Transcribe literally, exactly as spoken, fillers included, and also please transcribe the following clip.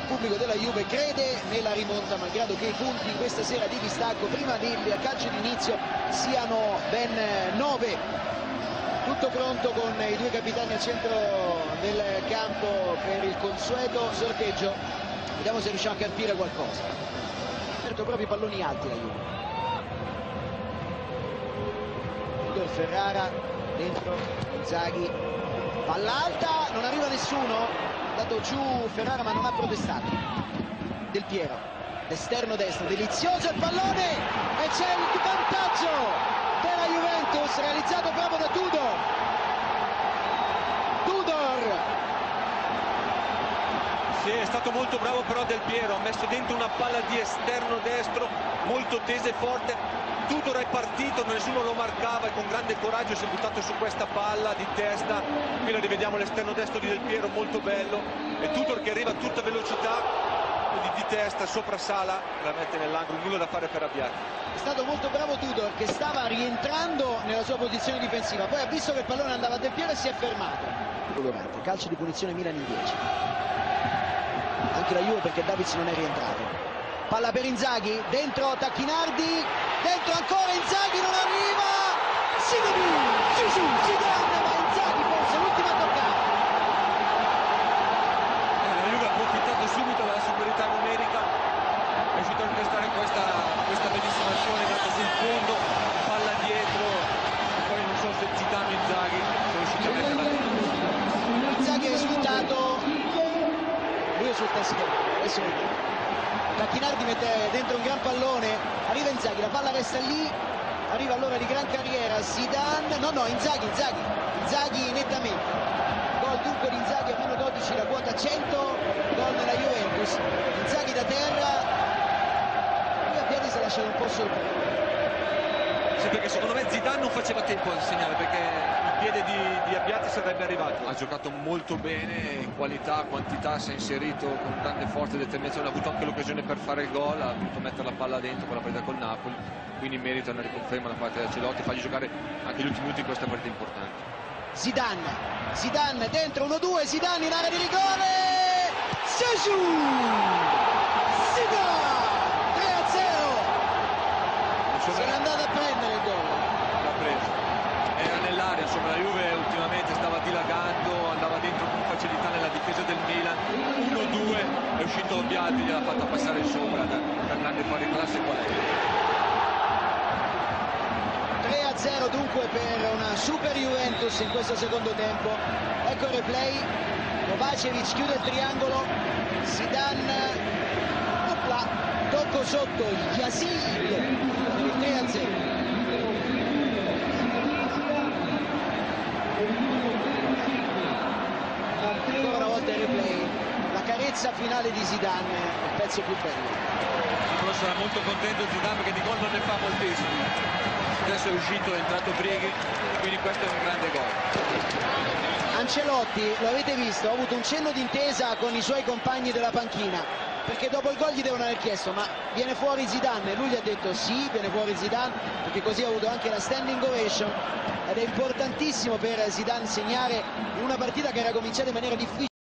pubblico della Juve crede nella rimonta, malgrado che i punti questa sera di distacco prima del calcio d'inizio siano ben nove. Tutto pronto con i due capitani al centro del campo per il consueto sorteggio. Vediamo se riusciamo a capire qualcosa. Certo, proprio i palloni alti la Juve. Tudor, Ferrara dentro, Inzaghi, palla alta, non arriva nessuno, ha dato giù Ferrara ma non ha protestato. Del Piero, l'esterno destro, delizioso il pallone e c'è il vantaggio per la Juventus, realizzato proprio da Tudor. Tudor! Sì, è stato molto bravo però Del Piero, ha messo dentro una palla di esterno destro molto tesa e forte. Tudor è partito, nessuno lo marcava e con grande coraggio si è buttato su questa palla di testa. Qui la rivediamo, l'esterno destro di Del Piero, molto bello, e Tudor che arriva a tutta velocità di, di testa sopra Sala, la mette nell'angolo, nulla da fare per Abbiati. È stato molto bravo Tudor che stava rientrando nella sua posizione difensiva, poi ha visto che il pallone andava a Del Piero e si è fermato. Calcio di punizione Milan in dieci. Anche la Juve perché Davids non è rientrato. Palla per Inzaghi, dentro Tacchinardi, dentro ancora Inzaghi, non arriva, Zidane, Zidane, ma Inzaghi forse l'ultima a toccare. Eh, la Juve ha approfittato subito della superiorità numerica, è riuscito a incastrare questa, questa bellissima azione, è andata sul fondo, palla dietro, e poi non so se Zidane o Inzaghi sono riusciti a metterla dentro. Inzaghi è risultato, lui è sul teschio, adesso vediamo. Tacchinardi mette dentro un gran pallone, arriva Inzaghi, la palla resta lì, arriva allora di gran carriera Zidane, no no Inzaghi, Inzaghi, Inzaghi nettamente, gol dunque di Inzaghi a meno dodici, la quota cento, gol della Juventus. Inzaghi da terra, lui a piedi si è lasciato un po' sorprendere. Sì, perché secondo me Zidane non faceva tempo a segnare, perché il piede di, di Abbiati sarebbe arrivato. Ha giocato molto bene, in qualità, quantità, si è inserito con grande forza e determinazione, ha avuto anche l'occasione per fare il gol, ha voluto mettere la palla dentro con la partita col Napoli, quindi in merito a una riconferma da parte di Ancelotti, fargli giocare anche gli ultimi minuti in questa partita importante. Zidane, Zidane dentro uno due, Zidane in area di rigore, Seju! Zidane! tre a zero! Se n'è andata a prendere il gol. L'ha preso. Era nell'area, insomma la Juve ultimamente stava dilagando, andava dentro con facilità nella difesa del Milan. uno due, è uscito Abbiati, gliel'ha fatta passare sopra da, da grande pari classe qual è. tre a zero dunque per una super Juventus in questo secondo tempo. Ecco il replay, Kovacevic chiude il triangolo, Zidane, opla, tocco sotto, Yasin, il tre a zero. Ancora una volta il replay, la carezza finale di Zidane, il pezzo più bello. Però sarà molto contento Zidane perché di gol non ne fa moltissimi. Adesso è uscito, è entrato Brighi, quindi questo è un grande gol. Ancelotti, lo avete visto, ha avuto un cenno d'intesa con i suoi compagni della panchina, perché dopo il gol gli devono aver chiesto ma viene fuori Zidane? Lui gli ha detto sì, viene fuori Zidane, perché così ha avuto anche la standing ovation ed è importantissimo per Zidane segnare in una partita che era cominciata in maniera difficile.